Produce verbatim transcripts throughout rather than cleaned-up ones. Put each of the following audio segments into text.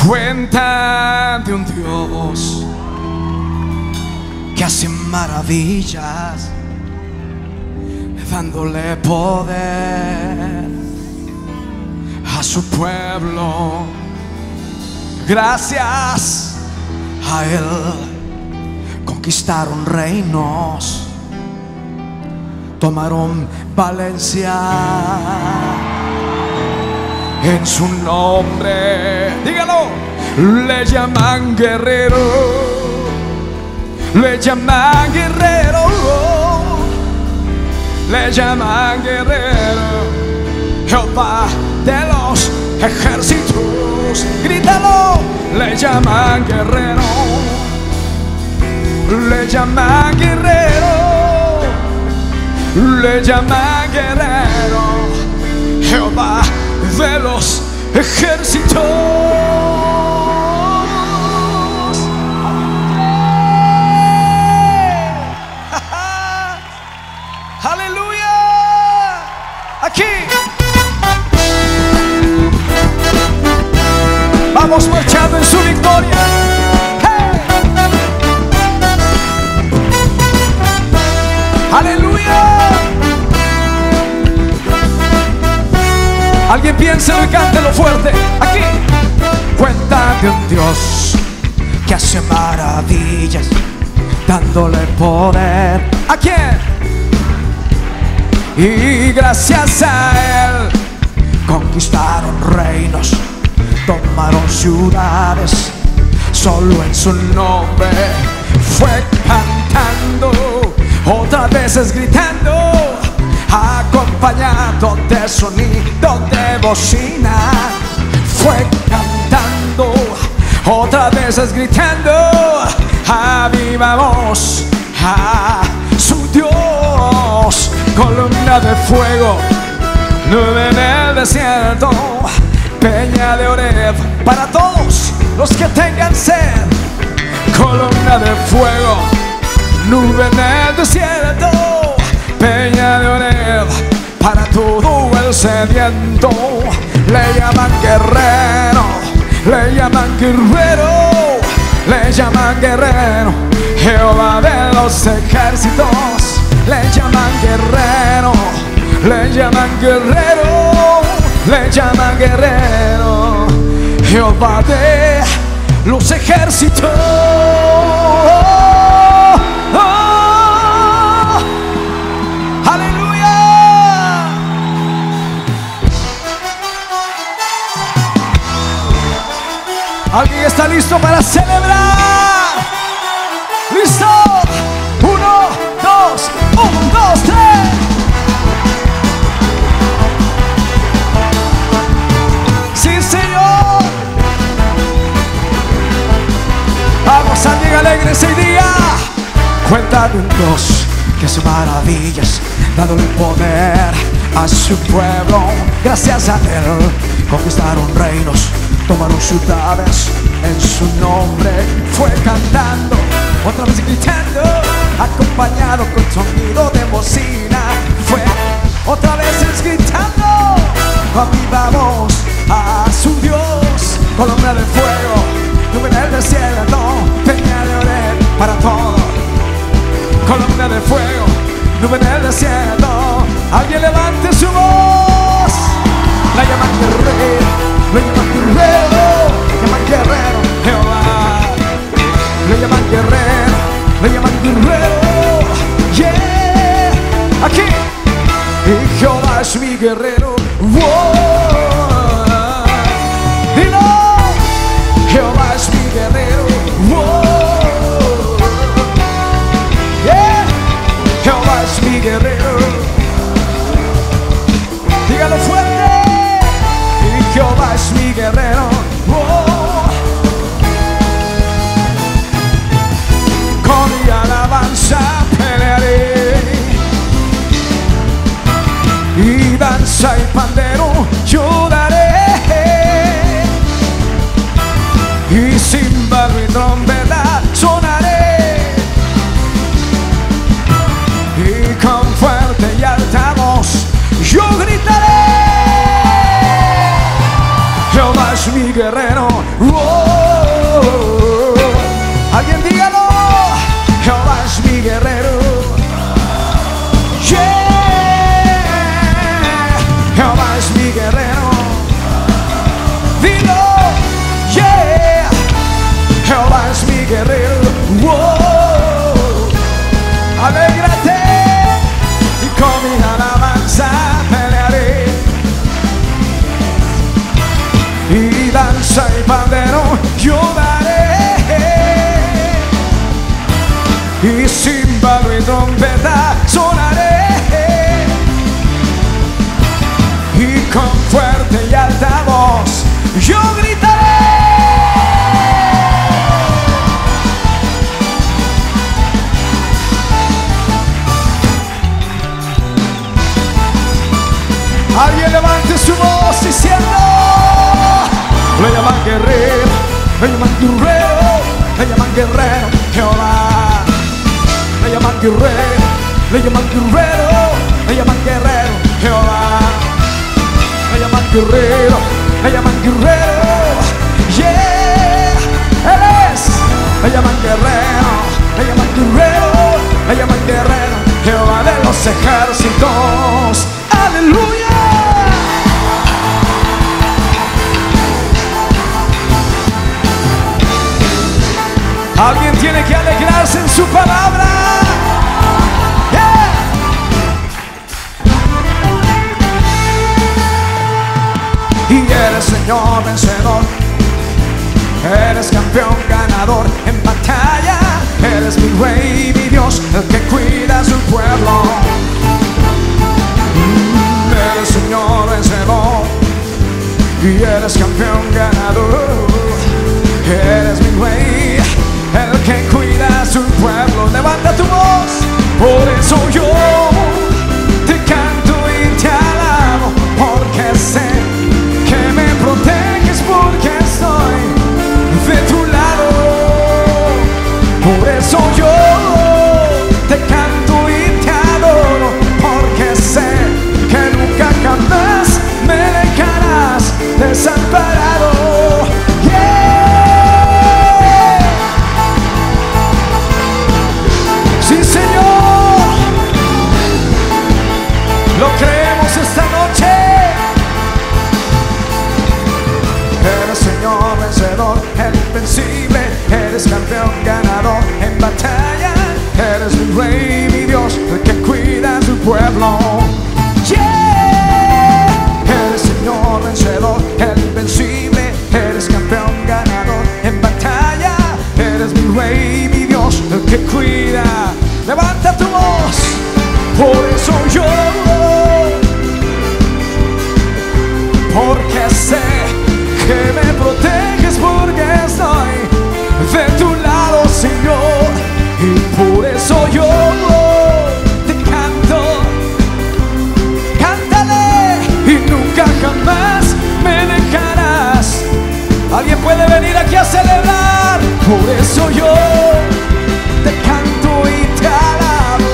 Cuentan de un Dios que hace maravillas, dándole poder a su pueblo. Gracias a Él conquistaron reinos, tomaron Valencia. En su nombre, dígalo, le llaman guerrero, le llaman guerrero, le llaman guerrero, Jehová de los ejércitos. Grítalo, le llaman guerrero, le llaman guerrero, le llaman guerrero, Jehová de los ejércitos. Aleluya. Aquí vamos marchando en su victoria. Hey. Aleluya. Alguien piense y cántelo fuerte. Aquí. Cuenta de un Dios que hace maravillas, dándole poder. ¿A quién? Y gracias a Él conquistaron reinos, tomaron ciudades. Solo en su nombre fue cantando, otras veces gritando, acompañado de sonido de bocina. Fue cantando, otras veces gritando, avivamos a su Dios. Columna de fuego, nube en el desierto, peña de Oreb para todos los que tengan sed. Columna de fuego, nube en el desierto, peña de Oreb para todo el sediento. Le llaman guerrero, le llaman guerrero, le llaman guerrero, Jehová de los ejércitos. Le llaman guerrero, le llaman guerrero, le llaman guerrero, Jehová de los ejércitos. Oh, aleluya. ¿Alguien está listo para celebrar? ¿Listo? Uno, dos, un, dos, tres. Sí, Señor. Vamos a llegar alegre ese día. Cuenta de un Dios que hace maravillas, dándole poder a su pueblo. Gracias a Él conquistaron reinos, tomaron ciudades. En su nombre fue cantando, otra vez gritando, acompañado con sonido de bocina. Fue otra vez gritando, avivamos a su Dios. Columna de fuego, nube en el desierto, peña de Oreb para todo. Columna de fuego, nube en el desierto. Alguien levante su voz. La llaman guerrero, la llaman guerrero, llaman guerrero, Jehová. Le llaman guerrero, le llaman guerrero, yeah. Aquí, y Jehová es mi guerrero. Wow. Dilo, Jehová es mi guerrero. Wow. Yeah. Jehová es mi guerrero. Dígalo fuerte. Y Jehová es mi guerrero. Wow. Con mi alabanza pelearé, y danza y pandero yo daré. Oh, alguien dígalo. Jehová es mi guerrero. Yeah, Jehová es mi guerrero. Dilo. Yeah, Jehová es mi guerrero. Oh, alégrate y con mi alabanza pelearé. Y danza y pandero yo daré, y címbalo y trompeta sonaré, y con fuerte y alta voz yo gritaré. Alguien levante su voz diciendo. Le llaman guerrero, le llaman guerrero, le llaman guerrero, Jehová. Le llaman guerrero, le llaman guerrero, le llaman guerrero, Jehová. Le llaman guerrero, le llaman guerrero, yeah, él es. Le llaman guerrero, le llaman guerrero, le llaman guerrero, Jehová de los ejércitos, aleluya. Alguien tiene que alegrarse en su palabra. Yeah. Y eres Señor vencedor, eres campeón ganador en batalla, eres mi rey, mi Dios, el que cuida a su pueblo. Mm, eres Señor vencedor y eres campeón ganador, eres mi rey, el que cuida a su pueblo. Levanta tu voz, por eso yo te canto y te alabo, porque sé que me proteges, porque estoy de tu lado. Por eso yo te canto y te adoro, porque sé que nunca jamás me dejarás desamparado. Yeah. Sí, Señor, lo creemos esta noche. Eres Señor vencedor, el invencible, eres campeón ganador en batalla, eres mi rey, mi Dios, el que cuida a su pueblo. Yeah, eres Señor vencedor, el invencible, eres campeón ganador en batalla, eres mi rey, mi Dios, el que cuida. Levanta tu voz, por eso yo, porque sé que me proteges, porque estoy de tu lado, Señor, y por eso yo te canto. Cántale y nunca jamás me dejarás. Alguien puede venir aquí a celebrar. Por eso yo te canto y te alabo,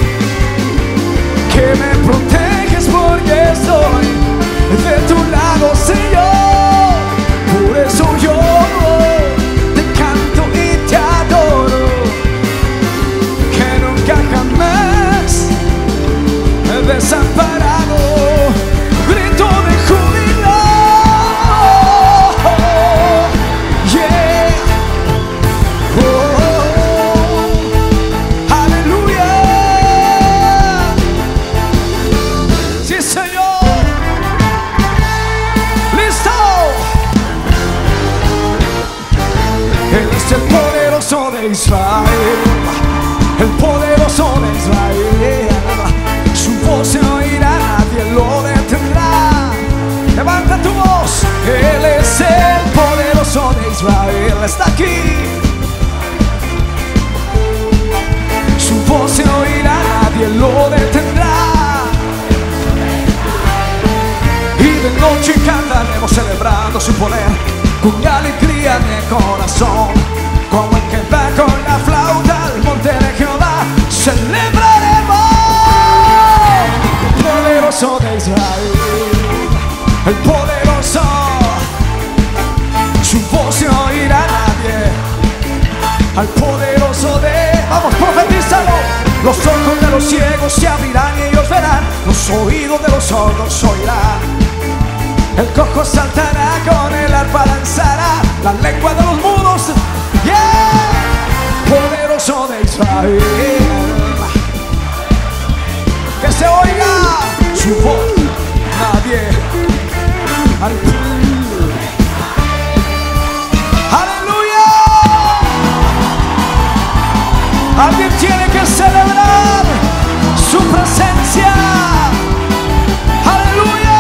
que me proteges porque estoy de tu lado, Señor. Por eso yo te canto y te adoro, que nunca jamás he desamparado. Grito de júbilo, yeah, oh, aleluya. Sí, Señor. Listo. Él es el poderoso de Israel, el poderoso de Israel. Su voz se oirá, nadie lo detendrá. Levanta tu voz. Él es el poderoso de Israel, está aquí. Su voz se oirá, nadie lo detendrá. Y de noche cantaremos celebrando su poder, con alegría en el corazón, como el que va con la flauta al monte de Jehová. Celebraremos el poderoso de Israel, el poderoso. Su al poderoso de... Vamos, profetízalo. Los ojos de los ciegos se abrirán y ellos verán, los oídos de los sordos oirán. El cojo saltará, con el arpa danzará, la lengua de los mudos, yeah, poderoso de Israel. Que se oiga su voz, nadie al... ¡Aleluya! Alguien tiene que celebrar su presencia. ¡Aleluya!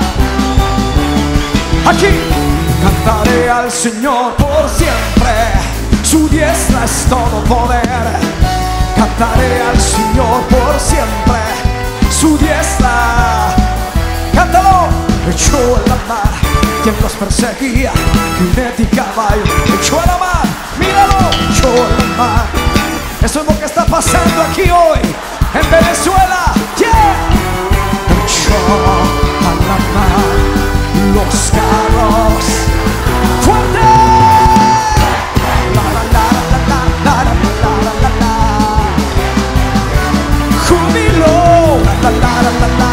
Aquí cantaré al Señor por siempre, su diestra es todo poder. Cantaré al Señor por siempre, su diestra. Cántalo. Echó en la mar quien los perseguía, jinete y caballo, echó a la mar, míralo, echó en la mar. Eso es lo que está pasando aquí hoy en Venezuela, yeah. Echó a la mar los carros, fuerte. La la la la la la la la la la. Júbilo, la la la la la.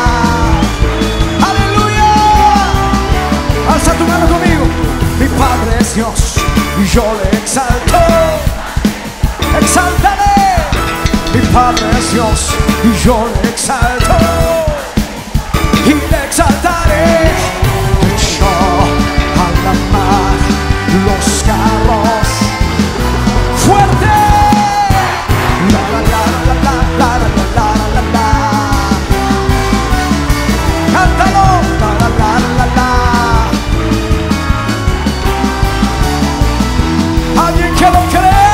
Alza tu mano conmigo. Mi Padre es Dios y yo le exalto. Exaltaré. Mi Padre es Dios y yo le exalto. Y le exaltaré. Echó a la mar los carros, fuerte. La la la la la la la la la la. Cántalo. La la la la la. Alguien que lo crea.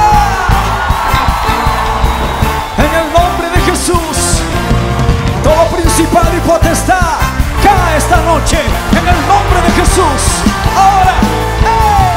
En el nombre de Jesús, todo principado y potestad cae esta noche. En el nombre de Jesús. Ahora, ¡eh!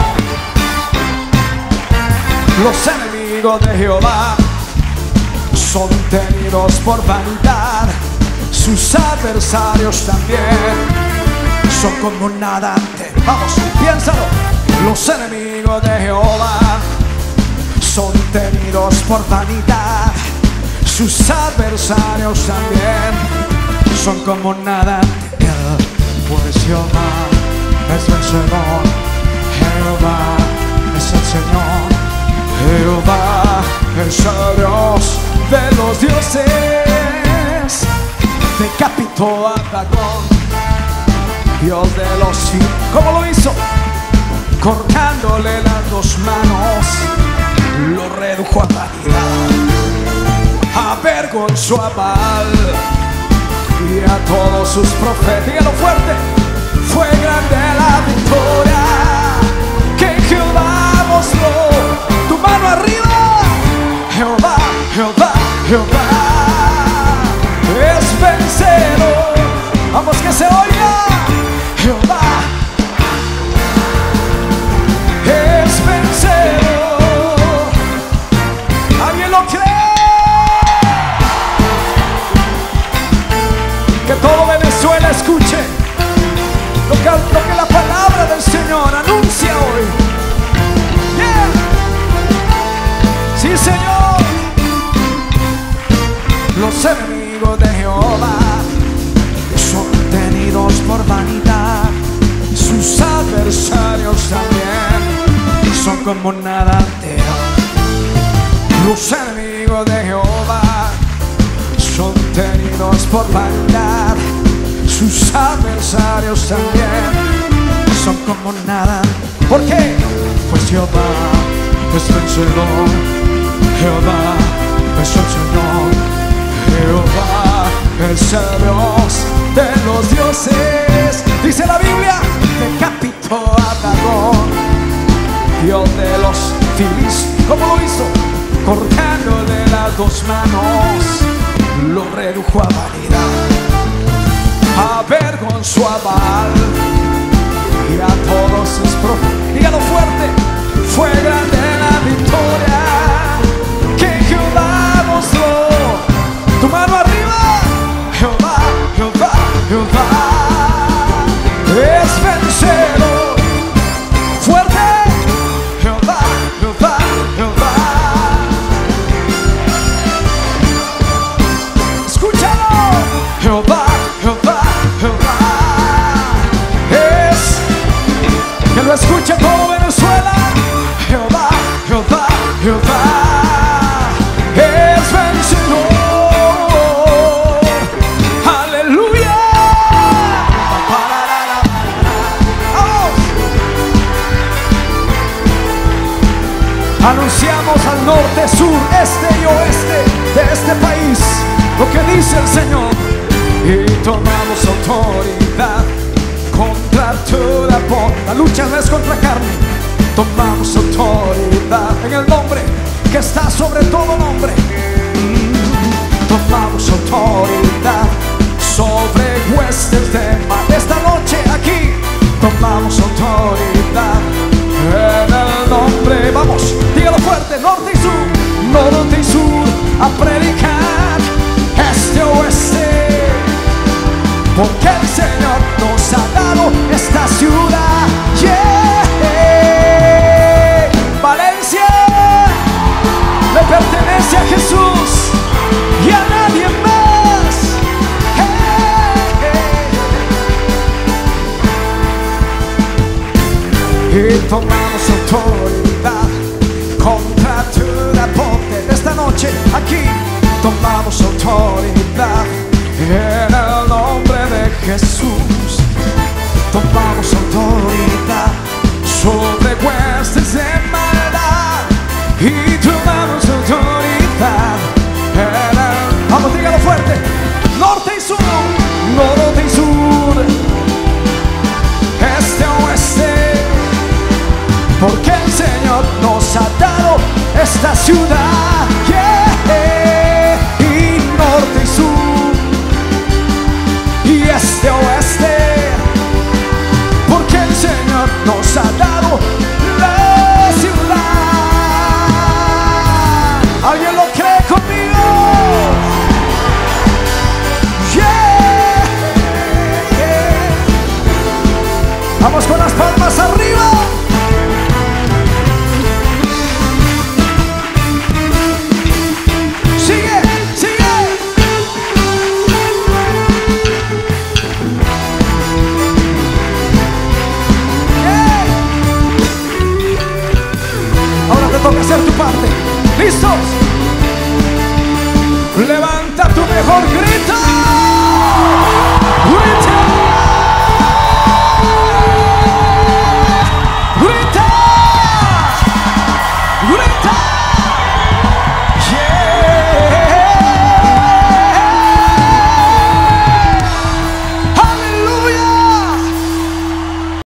Los enemigos de Jehová son tenidos por vanidad, sus adversarios también son como nada antes. Vamos, piénsalo. Los enemigos de Jehová son tenidos por vanidad, sus adversarios también son como nada. Pues Jehová es el Señor, Jehová es el Señor, Jehová es el Dios de los dioses. Decapitó a Dagón, Dios de los cielos. ¿Cómo lo hizo? Cortándole las dos manos, lo redujo a vanidad, avergonzó a Baal y a todos sus profetas. Dígalo fuerte. Fue grande la victoria que Jehová mostró. Tu mano arriba. Jehová, Jehová, Jehová es vencedor. Vamos, que se oiga. Jehová es vencedor. ¿Alguien lo cree? Que todo Venezuela escuche lo que, lo que la palabra del Señor anuncia hoy. Yeah. Sí, Señor. Los enemigos de Jehová son tenidos por vanidad, sus adversarios también son como nada entero. Los enemigos de Jehová son tenidos por vanidad, sus adversarios también son como nada. ¿Por qué? Pues Jehová es vencedor, Jehová es el Señor, Jehová es el Dios de los dioses. Dice la Biblia, decapitó a Dagón, Dios de los filisteos. ¿Cómo lo hizo? Cortándole las dos manos, lo redujo a vanidad, avergonzó a Baal y a todos sus profetas. Dígalo fuerte. Fue grande la victoria que Jehová mostró. Tu mano arriba. Jehová, Jehová, Jehová es vencedor. Fuerte. Jehová, Jehová, Jehová escucha todo Venezuela. Jehová, Jehová, Jehová es vencedor. Aleluya. Vamos. Anunciamos al norte, sur, este y oeste de este país lo que dice el Señor. Y tomamos autoridad contra toda voz. La lucha no es contra carne. Tomamos autoridad en el nombre que está sobre todo nombre. mm. Tomamos autoridad sobre huestes de mal. Esta noche aquí tomamos autoridad en el nombre. Vamos, dígalo fuerte, norte y sur, norte y sur, a predicar este oeste. Porque el Señor nos ha dado esta ciudad. Yeah. Valencia le pertenece a Jesús y a nadie más. Hey. Y tomamos autoridad contra toda poder. Esta noche aquí tomamos autoridad en el nombre de Jesús. Tomamos autoridad sobre huestes de maldad. Y tomamos autoridad en el... Vamos, dígalo fuerte. Norte y sur, norte y sur, este oeste. Porque el Señor nos ha dado esta ciudad.